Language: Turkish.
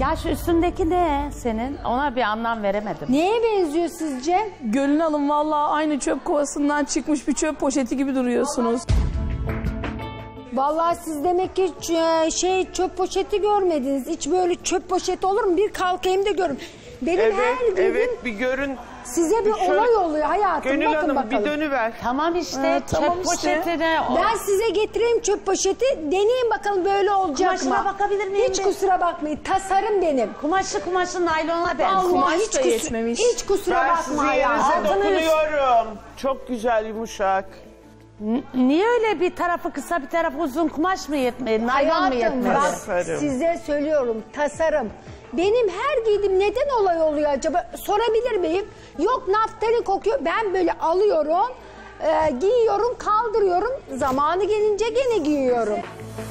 Ya şu üstündeki ne senin? Ona bir anlam veremedim. Neye benziyor sizce? Gönül Hanım vallahi aynı çöp kovasından çıkmış bir çöp poşeti gibi duruyorsunuz. Vallahi siz demek ki çöp poşeti görmediniz. Hiç böyle çöp poşeti olur mu? Bir kalkayım da görün. Benim her gün Evet, bir görün. size bir Şöyle- olay oluyor hayatım. Gönül Bakın Hanım bakalım. bir dönüver. Tamam işte tamam çöp işte. poşetine. Ben size getireyim çöp poşeti. Deneyin bakalım böyle olacak Kumaşına mı? bakabilir miyim Hiç de? kusura bakmayın. Tasarım benim. Kumaşı naylona benziyor. Allah Kumaş hiç, da yetmemiş. hiç kusura Ben sizin bakma ya. yerinize Altını dokunuyorum. Çok güzel, yumuşak. Niye öyle bir tarafı kısa bir tarafı uzun kumaş mı yetmedi? Naylon mu Hayatım yetmedi? bak Tasarım. size söylüyorum tasarım. Benim her giydiğim neden olay oluyor acaba? Sorabilir miyim? Yok naftalin kokuyor. Ben böyle alıyorum, giyiyorum, kaldırıyorum. Zamanı gelince gene giyiyorum.